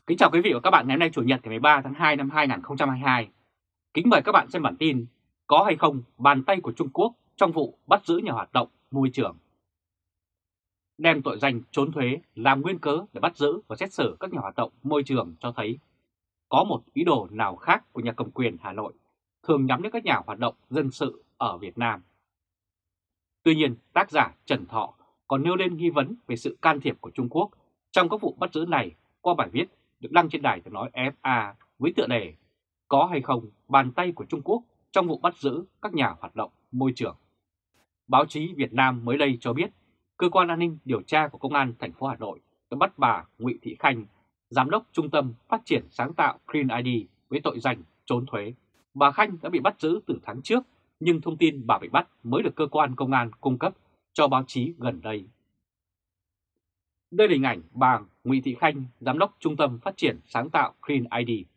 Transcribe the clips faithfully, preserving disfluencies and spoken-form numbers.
Kính chào quý vị và các bạn ngày hôm nay Chủ nhật ngày mười ba tháng hai năm hai nghìn không trăm hai mươi hai. Kính mời các bạn xem bản tin có hay không bàn tay của Trung Quốc trong vụ bắt giữ nhà hoạt động môi trường. Đem tội danh trốn thuế làm nguyên cớ để bắt giữ và xét xử các nhà hoạt động môi trường cho thấy có một ý đồ nào khác của nhà cầm quyền Hà Nội thường nhắm đến các nhà hoạt động dân sự ở Việt Nam. Tuy nhiên, tác giả Trần Thọ còn nêu lên nghi vấn về sự can thiệp của Trung Quốc trong các vụ bắt giữ này qua bài viết được đăng trên đài tiếng nói ép a với tựa đề "Có hay không bàn tay của Trung Quốc trong vụ bắt giữ các nhà hoạt động môi trường". Báo chí Việt Nam mới đây cho biết, cơ quan an ninh điều tra của Công an thành phố Hà Nội đã bắt bà Ngụy Thị Khanh, giám đốc Trung tâm Phát triển Sáng tạo Green i đê với tội danh trốn thuế. Bà Khanh đã bị bắt giữ từ tháng trước, nhưng thông tin bà bị bắt mới được cơ quan công an cung cấp cho báo chí gần đây. Đây là hình ảnh bà Ngụy Thị Khanh, giám đốc Trung tâm Phát triển Sáng tạo Green i đê.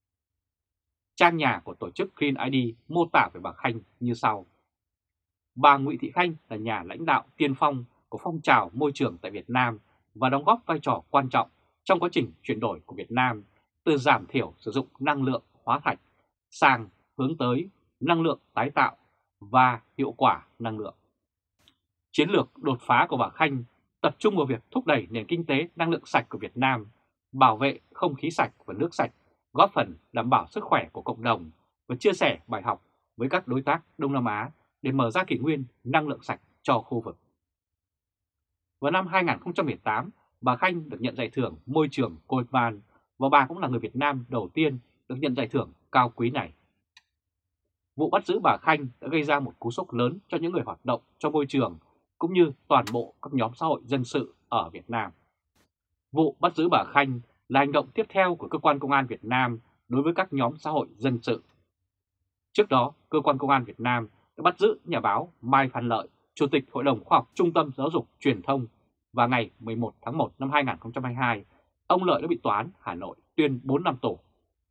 Trang nhà của tổ chức Green i đê mô tả về bà Khanh như sau. Bà Ngụy Thị Khanh là nhà lãnh đạo tiên phong của phong trào môi trường tại Việt Nam và đóng góp vai trò quan trọng trong quá trình chuyển đổi của Việt Nam từ giảm thiểu sử dụng năng lượng hóa thạch sang hướng tới năng lượng tái tạo và hiệu quả năng lượng. Chiến lược đột phá của bà Khanh tập trung vào việc thúc đẩy nền kinh tế năng lượng sạch của Việt Nam, bảo vệ không khí sạch và nước sạch, góp phần đảm bảo sức khỏe của cộng đồng và chia sẻ bài học với các đối tác Đông Nam Á để mở ra kỷ nguyên năng lượng sạch cho khu vực. Vào năm hai nghìn không trăm mười tám, bà Khanh được nhận giải thưởng môi trường Goldman và bà cũng là người Việt Nam đầu tiên được nhận giải thưởng cao quý này. Vụ bắt giữ bà Khanh đã gây ra một cú sốc lớn cho những người hoạt động cho môi trường cũng như toàn bộ các nhóm xã hội dân sự ở Việt Nam. Vụ bắt giữ bà Khanh là hành động tiếp theo của cơ quan công an Việt Nam đối với các nhóm xã hội dân sự. Trước đó, cơ quan công an Việt Nam đã bắt giữ nhà báo Mai Phan Lợi, Chủ tịch Hội đồng Khoa học Trung tâm Giáo dục Truyền thông, và ngày mười một tháng một năm hai nghìn không trăm hai mươi hai, ông Lợi đã bị tòa án Hà Nội tuyên bốn năm tù.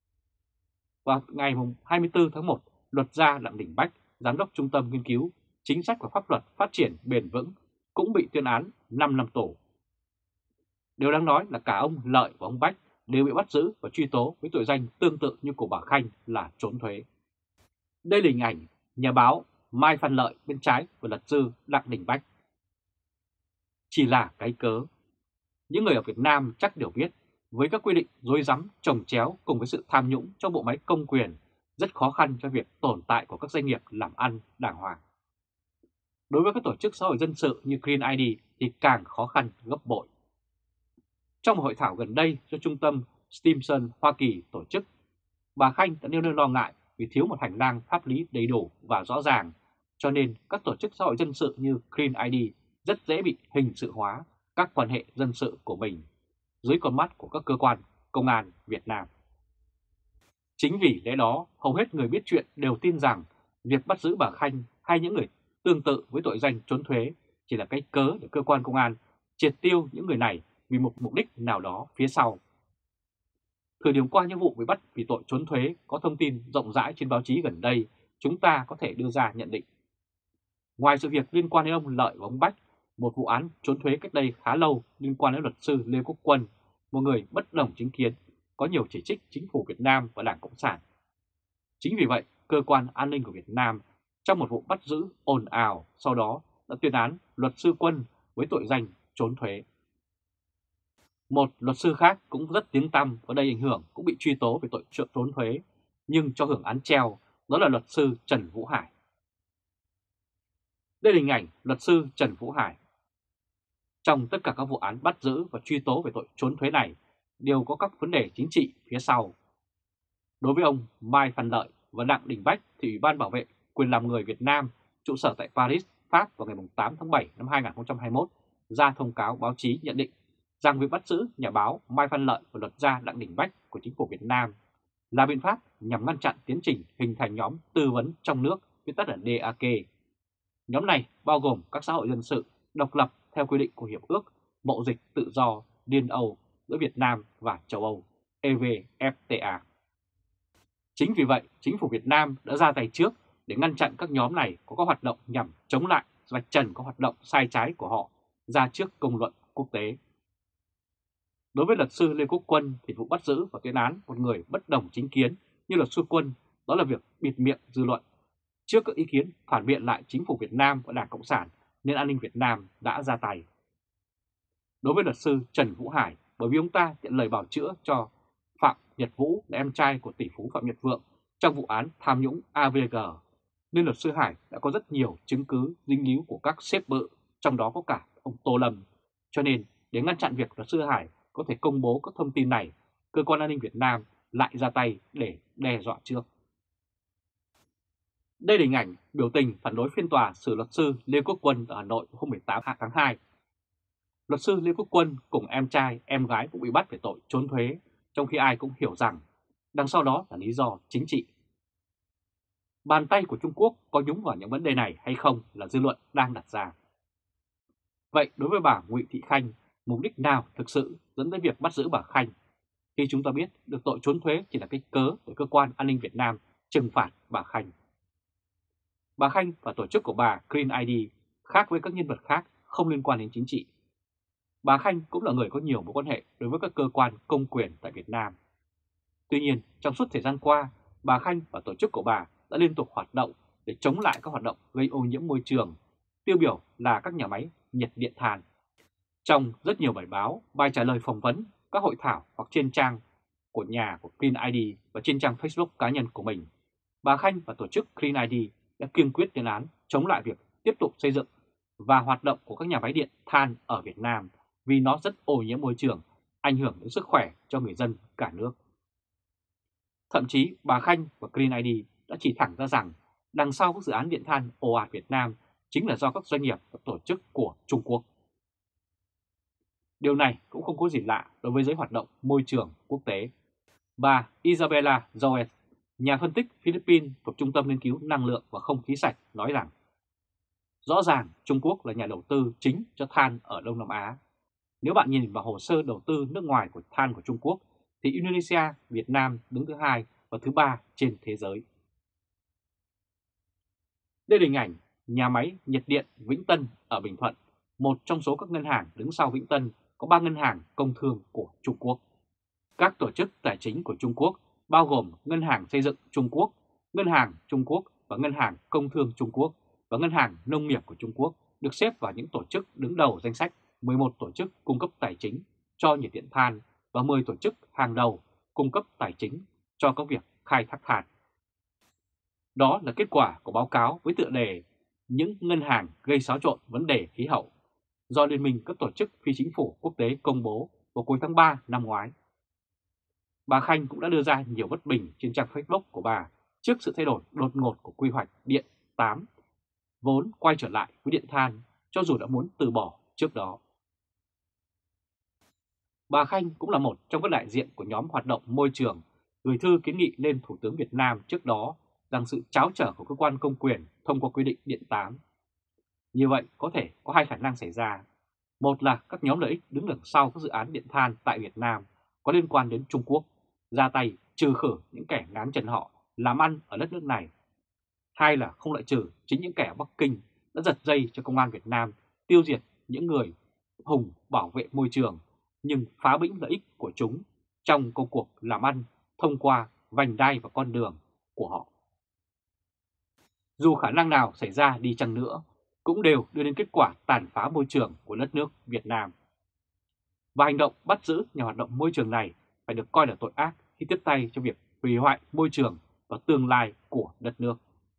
Vào ngày hai mươi tư tháng một, luật gia Đặng Đình Bách, Giám đốc Trung tâm Nghiên cứu Chính sách và Pháp luật Phát triển Bền vững, cũng bị tuyên án năm năm tù. Điều đáng nói là cả ông Lợi và ông Bách đều bị bắt giữ và truy tố với tội danh tương tự như của bà Khanh là trốn thuế. Đây là hình ảnh nhà báo Mai Phan Lợi bên trái và luật sư Đặng Đình Bách. Chỉ là cái cớ. Những người ở Việt Nam chắc đều biết, với các quy định rối rắm chồng chéo cùng với sự tham nhũng trong bộ máy công quyền, rất khó khăn cho việc tồn tại của các doanh nghiệp làm ăn đàng hoàng. Đối với các tổ chức xã hội dân sự như Green i đê thì càng khó khăn gấp bội. Trong một hội thảo gần đây do Trung tâm Stimson Hoa Kỳ tổ chức, bà Khanh đã nêu lên lo ngại vì thiếu một hành lang pháp lý đầy đủ và rõ ràng, cho nên các tổ chức xã hội dân sự như Green i đê rất dễ bị hình sự hóa các quan hệ dân sự của mình dưới con mắt của các cơ quan công an Việt Nam. Chính vì lẽ đó, hầu hết người biết chuyện đều tin rằng việc bắt giữ bà Khanh hay những người tương tự với tội danh trốn thuế chỉ là cái cớ để cơ quan công an triệt tiêu những người này vì một mục đích nào đó phía sau. Thời điểm qua những vụ bị bắt vì tội trốn thuế có thông tin rộng rãi trên báo chí gần đây, chúng ta có thể đưa ra nhận định. Ngoài sự việc liên quan đến ông Lợi và ông Bách, một vụ án trốn thuế cách đây khá lâu liên quan đến luật sư Lê Quốc Quân, một người bất đồng chính kiến, có nhiều chỉ trích chính phủ Việt Nam và Đảng Cộng sản. Chính vì vậy, cơ quan an ninh của Việt Nam trong một vụ bắt giữ ồn ào sau đó đã tuyên án luật sư Quân với tội danh trốn thuế. Một luật sư khác cũng rất tiếng tăm và đầy ảnh hưởng cũng bị truy tố về tội trốn thuế, nhưng cho hưởng án treo, đó là luật sư Trần Vũ Hải. Đây là hình ảnh luật sư Trần Vũ Hải. Trong tất cả các vụ án bắt giữ và truy tố về tội trốn thuế này đều có các vấn đề chính trị phía sau. Đối với ông Mai Phan Lợi và Đặng Đình Bách thì Ủy ban Bảo vệ Quyền làm người Việt Nam trụ sở tại Paris, Pháp vào ngày tám tháng bảy năm hai nghìn không trăm hai mươi mốt ra thông cáo báo chí nhận định rằng việc bắt giữ nhà báo Mai Phan Lợi và luật gia Đặng Đình Bách của chính phủ Việt Nam là biện pháp nhằm ngăn chặn tiến trình hình thành nhóm tư vấn trong nước, viết tắt là đê a ca. Nhóm này bao gồm các xã hội dân sự độc lập theo quy định của Hiệp ước Mậu dịch Tự do Liên Âu giữa Việt Nam và châu Âu e vê ép tê a. Chính vì vậy, chính phủ Việt Nam đã ra tay trước để ngăn chặn các nhóm này có các hoạt động nhằm chống lại, vạch trần các hoạt động sai trái của họ ra trước công luận quốc tế. Đối với luật sư Lê Quốc Quân thì vụ bắt giữ và tuyên án một người bất đồng chính kiến như luật sư Quân đó là việc bịt miệng dư luận. Trước các ý kiến phản biện lại chính phủ Việt Nam và Đảng Cộng sản nên An ninh Việt Nam đã ra tay. Đối với luật sư Trần Vũ Hải, bởi vì ông ta nhận lời bào chữa cho Phạm Nhật Vũ là em trai của tỷ phú Phạm Nhật Vượng trong vụ án tham nhũng a vê giê, nên luật sư Hải đã có rất nhiều chứng cứ dính líu của các sếp bự, trong đó có cả ông Tô Lâm. Cho nên để ngăn chặn việc luật sư Hải có thể công bố các thông tin này, cơ quan an ninh Việt Nam lại ra tay để đe dọa trước. Đây là hình ảnh biểu tình phản đối phiên tòa xử luật sư Lê Quốc Quân ở Hà Nội hôm mười tám tháng hai. Luật sư Lê Quốc Quân cùng em trai, em gái cũng bị bắt về tội trốn thuế, trong khi ai cũng hiểu rằng đằng sau đó là lý do chính trị. Bàn tay của Trung Quốc có nhúng vào những vấn đề này hay không là dư luận đang đặt ra. Vậy đối với bà Nguyễn Thị Khanh, mục đích nào thực sự dẫn tới việc bắt giữ bà Khanh? Khi chúng ta biết được tội trốn thuế chỉ là cái cớ để cơ quan an ninh Việt Nam trừng phạt bà Khanh. Bà Khanh và tổ chức của bà Green i đê khác với các nhân vật khác không liên quan đến chính trị. Bà Khanh cũng là người có nhiều mối quan hệ đối với các cơ quan công quyền tại Việt Nam. Tuy nhiên, trong suốt thời gian qua, bà Khanh và tổ chức của bà đã liên tục hoạt động để chống lại các hoạt động gây ô nhiễm môi trường, tiêu biểu là các nhà máy nhiệt điện than. Trong rất nhiều bài báo, bài trả lời phỏng vấn, các hội thảo hoặc trên trang của nhà của Green i đê và trên trang Facebook cá nhân của mình, bà Khanh và tổ chức Green i đê đã kiên quyết lên án chống lại việc tiếp tục xây dựng và hoạt động của các nhà máy điện than ở Việt Nam vì nó rất ô nhiễm môi trường, ảnh hưởng đến sức khỏe cho người dân cả nước. Thậm chí bà Khanh và Green i đê đã chỉ thẳng ra rằng đằng sau các dự án điện than ồ ạt Việt Nam chính là do các doanh nghiệp và tổ chức của Trung Quốc. Điều này cũng không có gì lạ đối với giới hoạt động môi trường quốc tế. Bà Isabella Joes, nhà phân tích Philippines thuộc Trung tâm Nghiên cứu Năng lượng và Không khí sạch nói rằng rõ ràng Trung Quốc là nhà đầu tư chính cho than ở Đông Nam Á. Nếu bạn nhìn vào hồ sơ đầu tư nước ngoài của than của Trung Quốc thì Indonesia, Việt Nam đứng thứ hai và thứ ba trên thế giới. Đây là hình ảnh nhà máy nhiệt điện Vĩnh Tân ở Bình Thuận, một trong số các ngân hàng đứng sau Vĩnh Tân có ba ngân hàng công thương của Trung Quốc. Các tổ chức tài chính của Trung Quốc bao gồm Ngân hàng Xây dựng Trung Quốc, Ngân hàng Trung Quốc và Ngân hàng Công thương Trung Quốc và Ngân hàng Nông nghiệp của Trung Quốc được xếp vào những tổ chức đứng đầu danh sách mười một tổ chức cung cấp tài chính cho nhiệt điện than và mười tổ chức hàng đầu cung cấp tài chính cho các việc khai thác than. Đó là kết quả của báo cáo với tựa đề Những ngân hàng gây xáo trộn vấn đề khí hậu do Liên minh các tổ chức phi chính phủ quốc tế công bố vào cuối tháng ba năm ngoái. Bà Khanh cũng đã đưa ra nhiều bất bình trên trang Facebook của bà trước sự thay đổi đột ngột của quy hoạch điện tám, vốn quay trở lại với điện than cho dù đã muốn từ bỏ trước đó. Bà Khanh cũng là một trong các đại diện của nhóm hoạt động môi trường gửi thư kiến nghị lên Thủ tướng Việt Nam trước đó rằng sự tráo trở của cơ quan công quyền thông qua quy định điện tám. Như vậy có thể có hai khả năng xảy ra. Một là các nhóm lợi ích đứng đằng sau các dự án điện than tại Việt Nam có liên quan đến Trung Quốc, ra tay trừ khử những kẻ ngáng chân họ làm ăn ở đất nước này. Hai là không loại trừ chính những kẻ ở Bắc Kinh đã giật dây cho công an Việt Nam tiêu diệt những người hùng bảo vệ môi trường nhưng phá bĩnh lợi ích của chúng trong công cuộc làm ăn thông qua vành đai và con đường của họ. Dù khả năng nào xảy ra đi chăng nữa, cũng đều đưa đến kết quả tàn phá môi trường của đất nước Việt Nam. Và hành động bắt giữ nhà hoạt động môi trường này phải được coi là tội ác khi tiếp tay cho việc hủy hoại môi trường và tương lai của đất nước.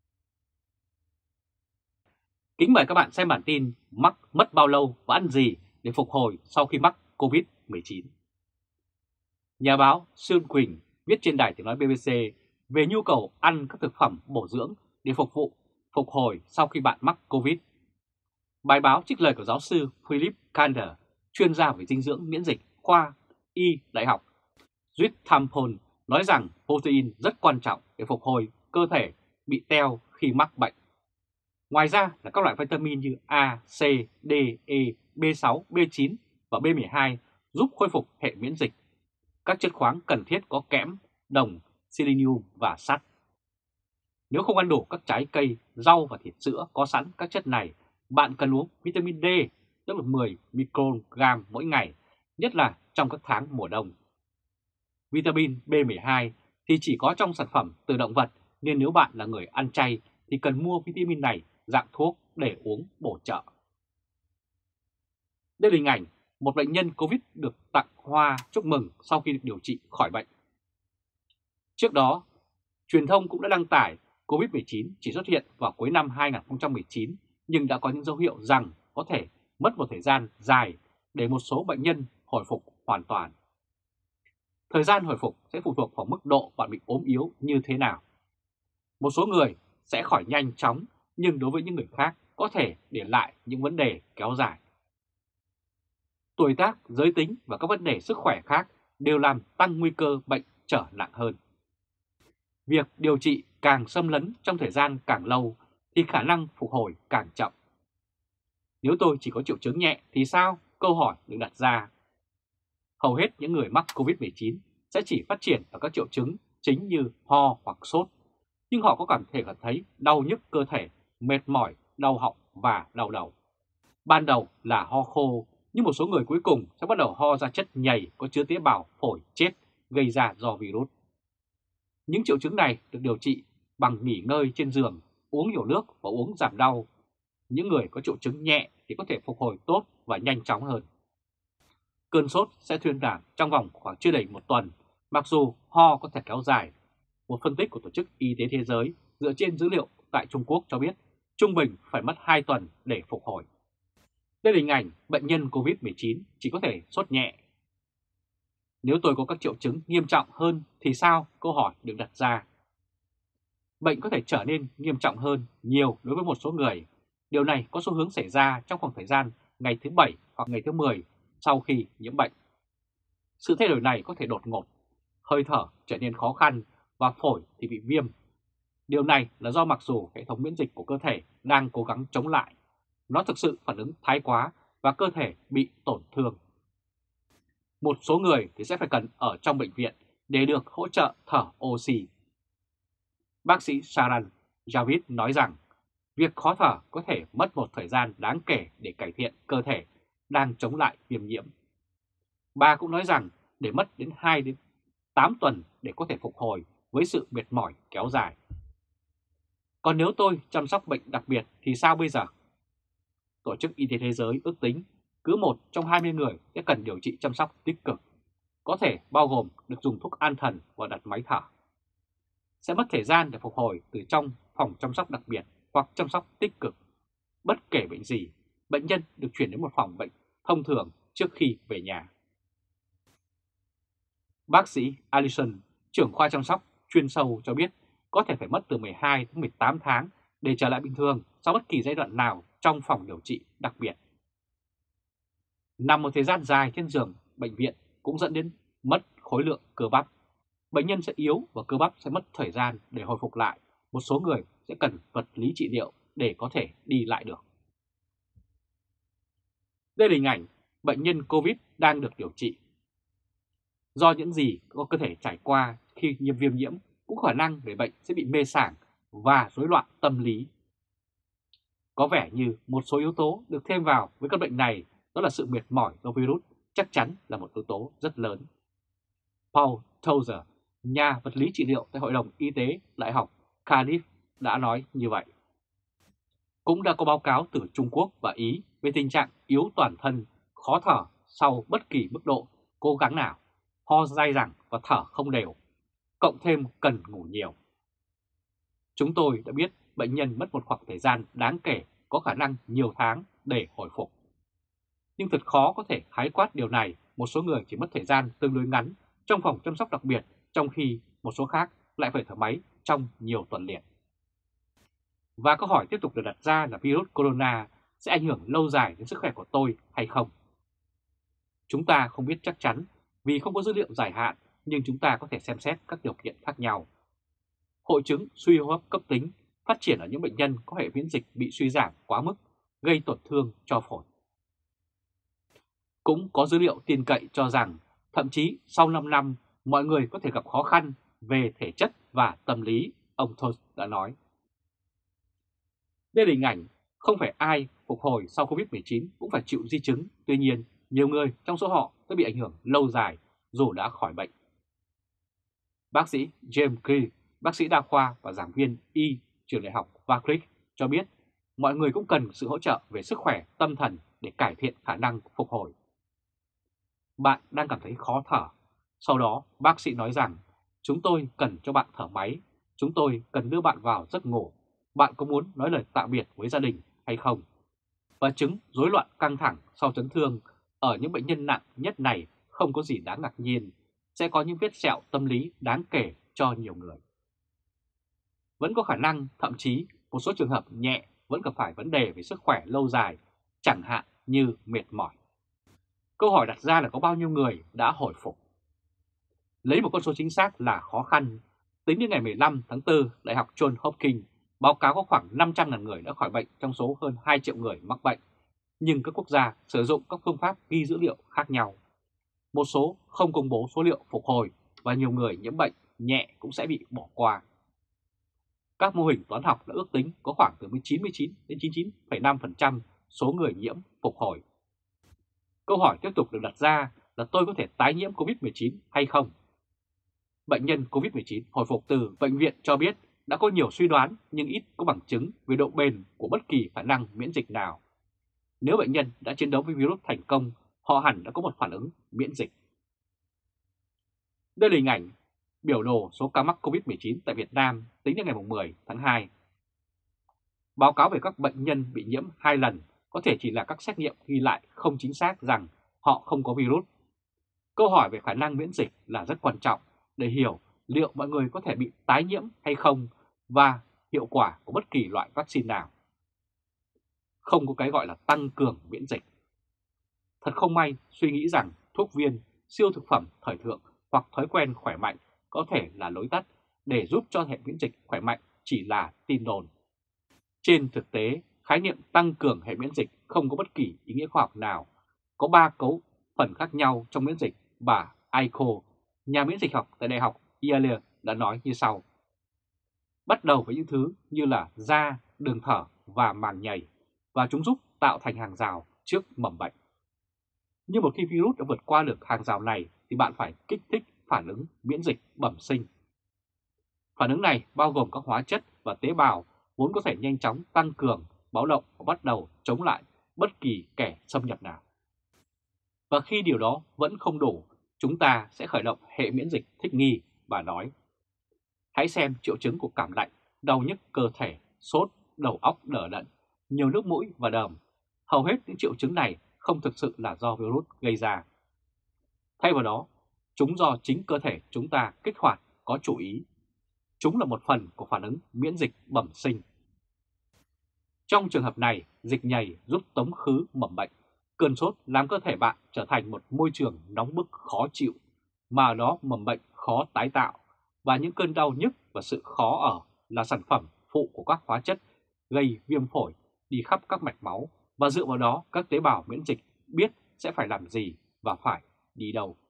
Kính mời các bạn xem bản tin mắc mất bao lâu và ăn gì để phục hồi sau khi mắc Covid mười chín. Nhà báo Xuân Quỳnh viết trên đài tiếng nói bê bê xê về nhu cầu ăn các thực phẩm bổ dưỡng để phục vụ phục hồi sau khi bạn mắc Covid. Bài báo trích lời của giáo sư Philip Kander, chuyên gia về dinh dưỡng miễn dịch khoa Y Đại học Southampton, nói rằng protein rất quan trọng để phục hồi cơ thể bị teo khi mắc bệnh. Ngoài ra là các loại vitamin như A, C, D, E, B sáu, B chín và B mười hai giúp khôi phục hệ miễn dịch. Các chất khoáng cần thiết có kẽm, đồng, selenium và sắt. Nếu không ăn đủ các trái cây, rau và thịt sữa có sẵn các chất này, bạn cần uống vitamin D, tức là mười microgram mỗi ngày, nhất là trong các tháng mùa đông. Vitamin B mười hai thì chỉ có trong sản phẩm từ động vật, nên nếu bạn là người ăn chay thì cần mua vitamin này dạng thuốc để uống bổ trợ. Đây là hình ảnh một bệnh nhân Covid được tặng hoa chúc mừng sau khi được điều trị khỏi bệnh. Trước đó, truyền thông cũng đã đăng tải Covid mười chín chỉ xuất hiện vào cuối năm hai nghìn không trăm mười chín, nhưng đã có những dấu hiệu rằng có thể mất một thời gian dài để một số bệnh nhân hồi phục hoàn toàn. Thời gian hồi phục sẽ phụ thuộc vào mức độ bạn bị ốm yếu như thế nào. Một số người sẽ khỏi nhanh chóng, nhưng đối với những người khác có thể để lại những vấn đề kéo dài. Tuổi tác, giới tính và các vấn đề sức khỏe khác đều làm tăng nguy cơ bệnh trở nặng hơn. Việc điều trị càng xâm lấn trong thời gian càng lâu thì khả năng phục hồi càng chậm. Nếu tôi chỉ có triệu chứng nhẹ thì sao? Câu hỏi được đặt ra. Hầu hết những người mắc Covid mười chín sẽ chỉ phát triển ở các triệu chứng chính như ho hoặc sốt, nhưng họ có cảm thể thấy đau nhức cơ thể, mệt mỏi, đau họng và đau đầu. Ban đầu là ho khô, nhưng một số người cuối cùng sẽ bắt đầu ho ra chất nhầy có chứa tế bào phổi chết gây ra do virus. Những triệu chứng này được điều trị bằng nghỉ ngơi trên giường, uống nhiều nước và uống giảm đau. Những người có triệu chứng nhẹ thì có thể phục hồi tốt và nhanh chóng hơn. Cơn sốt sẽ thuyên giảm trong vòng khoảng chưa đầy một tuần, mặc dù ho có thể kéo dài. Một phân tích của Tổ chức Y tế Thế giới dựa trên dữ liệu tại Trung Quốc cho biết trung bình phải mất hai tuần để phục hồi. Đây là hình ảnh bệnh nhân Covid mười chín chỉ có thể sốt nhẹ. Nếu tôi có các triệu chứng nghiêm trọng hơn thì sao? Câu hỏi được đặt ra. Bệnh có thể trở nên nghiêm trọng hơn nhiều đối với một số người. Điều này có xu hướng xảy ra trong khoảng thời gian ngày thứ bảy hoặc ngày thứ mười sau khi nhiễm bệnh. Sự thay đổi này có thể đột ngột, hơi thở trở nên khó khăn và phổi thì bị viêm. Điều này là do mặc dù hệ thống miễn dịch của cơ thể đang cố gắng chống lại, nó thực sự phản ứng thái quá và cơ thể bị tổn thương. Một số người thì sẽ phải cần ở trong bệnh viện để được hỗ trợ thở oxy. Bác sĩ Saran Javid nói rằng việc khó thở có thể mất một thời gian đáng kể để cải thiện cơ thể đang chống lại viêm nhiễm. Bà cũng nói rằng để mất đến hai đến tám tuần để có thể phục hồi với sự mệt mỏi kéo dài. Còn nếu tôi chăm sóc bệnh đặc biệt thì sao bây giờ? Tổ chức Y tế Thế giới ước tính cứ một trong hai mươi người sẽ cần điều trị chăm sóc tích cực, có thể bao gồm được dùng thuốc an thần và đặt máy thở. Sẽ mất thời gian để phục hồi từ trong phòng chăm sóc đặc biệt hoặc chăm sóc tích cực. Bất kể bệnh gì, bệnh nhân được chuyển đến một phòng bệnh thông thường trước khi về nhà. Bác sĩ Allison, trưởng khoa chăm sóc chuyên sâu cho biết có thể phải mất từ mười hai đến mười tám tháng để trở lại bình thường sau bất kỳ giai đoạn nào trong phòng điều trị đặc biệt. Nằm một thời gian dài trên giường bệnh viện cũng dẫn đến mất khối lượng cơ bắp. Bệnh nhân sẽ yếu và cơ bắp sẽ mất thời gian để hồi phục lại. Một số người sẽ cần vật lý trị liệu để có thể đi lại được. Đây là hình ảnh bệnh nhân Covid đang được điều trị. Do những gì có cơ thể trải qua khi nhiễm viêm nhiễm, cũng khả năng người bệnh sẽ bị mê sảng và rối loạn tâm lý. Có vẻ như một số yếu tố được thêm vào với căn bệnh này, đó là sự mệt mỏi do virus, chắc chắn là một yếu tố rất lớn. Paul Tozer, nhà vật lý trị liệu tại Hội đồng Y tế Đại học Cardiff đã nói như vậy. Cũng đã có báo cáo từ Trung Quốc và Ý về tình trạng yếu toàn thân, khó thở sau bất kỳ mức độ cố gắng nào, ho dai dẳng và thở không đều, cộng thêm cần ngủ nhiều. Chúng tôi đã biết bệnh nhân mất một khoảng thời gian đáng kể, có khả năng nhiều tháng để hồi phục. Nhưng thật khó có thể khái quát điều này, một số người chỉ mất thời gian tương đối ngắn trong phòng chăm sóc đặc biệt, trong khi một số khác lại phải thở máy trong nhiều tuần liền. Và câu hỏi tiếp tục được đặt ra là virus corona sẽ ảnh hưởng lâu dài đến sức khỏe của tôi hay không? Chúng ta không biết chắc chắn vì không có dữ liệu dài hạn, nhưng chúng ta có thể xem xét các điều kiện khác nhau. Hội chứng suy hô hấp cấp tính phát triển ở những bệnh nhân có hệ miễn dịch bị suy giảm quá mức, gây tổn thương cho phổi. Cũng có dữ liệu tin cậy cho rằng thậm chí sau năm năm, mọi người có thể gặp khó khăn về thể chất và tâm lý, ông Toz đã nói. Đây là hình ảnh không phải ai phục hồi sau Covid mười chín cũng phải chịu di chứng, tuy nhiên nhiều người trong số họ sẽ bị ảnh hưởng lâu dài dù đã khỏi bệnh. Bác sĩ James Key, bác sĩ đa khoa và giảng viên y trường đại học Warwick cho biết mọi người cũng cần sự hỗ trợ về sức khỏe tâm thần để cải thiện khả năng phục hồi. Bạn đang cảm thấy khó thở. Sau đó, bác sĩ nói rằng chúng tôi cần cho bạn thở máy, chúng tôi cần đưa bạn vào giấc ngủ. Bạn có muốn nói lời tạm biệt với gia đình hay không? Và chứng rối loạn căng thẳng sau chấn thương ở những bệnh nhân nặng nhất này không có gì đáng ngạc nhiên, sẽ có những vết sẹo tâm lý đáng kể cho nhiều người. Vẫn có khả năng, thậm chí một số trường hợp nhẹ vẫn gặp phải vấn đề về sức khỏe lâu dài, chẳng hạn như mệt mỏi. Câu hỏi đặt ra là có bao nhiêu người đã hồi phục? Lấy một con số chính xác là khó khăn. Tính đến ngày mười lăm tháng tư, Đại học Johns Hopkins báo cáo có khoảng năm trăm nghìn người đã khỏi bệnh trong số hơn hai triệu người mắc bệnh. Nhưng các quốc gia sử dụng các phương pháp ghi dữ liệu khác nhau. Một số không công bố số liệu phục hồi và nhiều người nhiễm bệnh nhẹ cũng sẽ bị bỏ qua. Các mô hình toán học đã ước tính có khoảng từ chín mươi chín đến chín mươi chín phẩy năm phần trăm số người nhiễm phục hồi. Câu hỏi tiếp tục được đặt ra là tôi có thể tái nhiễm Covid mười chín hay không? Bệnh nhân Covid mười chín hồi phục từ bệnh viện cho biết đã có nhiều suy đoán nhưng ít có bằng chứng về độ bền của bất kỳ khả năng miễn dịch nào. Nếu bệnh nhân đã chiến đấu với virus thành công, họ hẳn đã có một phản ứng miễn dịch. Đây là hình ảnh biểu đồ số ca mắc Covid mười chín tại Việt Nam tính đến ngày mười tháng hai. Báo cáo về các bệnh nhân bị nhiễm hai lần có thể chỉ là các xét nghiệm ghi lại không chính xác rằng họ không có virus. Câu hỏi về khả năng miễn dịch là rất quan trọng để hiểu liệu mọi người có thể bị tái nhiễm hay không và hiệu quả của bất kỳ loại vaccine nào. Không có cái gọi là tăng cường miễn dịch. Thật không may suy nghĩ rằng thuốc viên, siêu thực phẩm thời thượng hoặc thói quen khỏe mạnh có thể là lối tắt để giúp cho hệ miễn dịch khỏe mạnh chỉ là tin đồn. Trên thực tế, khái niệm tăng cường hệ miễn dịch không có bất kỳ ý nghĩa khoa học nào. Có ba cấu phần khác nhau trong miễn dịch. Bà Aiko, nhà miễn dịch học tại Đại học Yale đã nói như sau. Bắt đầu với những thứ như là da, đường thở và màng nhầy, và chúng giúp tạo thành hàng rào trước mầm bệnh. Nhưng một khi virus đã vượt qua được hàng rào này thì bạn phải kích thích phản ứng miễn dịch bẩm sinh. Phản ứng này bao gồm các hóa chất và tế bào vốn có thể nhanh chóng tăng cường, báo động và bắt đầu chống lại bất kỳ kẻ xâm nhập nào. Và khi điều đó vẫn không đủ, chúng ta sẽ khởi động hệ miễn dịch thích nghi, bà nói. Hãy xem triệu chứng của cảm lạnh, đau nhức cơ thể, sốt, đầu óc đờ đẫn, nhiều nước mũi và đờm. Hầu hết những triệu chứng này không thực sự là do virus gây ra. Thay vào đó, chúng do chính cơ thể chúng ta kích hoạt có chủ ý. Chúng là một phần của phản ứng miễn dịch bẩm sinh. Trong trường hợp này, dịch nhầy giúp tống khứ mầm bệnh. Cơn sốt làm cơ thể bạn trở thành một môi trường nóng bức khó chịu, mà ở đó mầm bệnh khó tái tạo, và những cơn đau nhức và sự khó ở là sản phẩm phụ của các hóa chất gây viêm phổi đi khắp các mạch máu, và dựa vào đó các tế bào miễn dịch biết sẽ phải làm gì và phải đi đâu.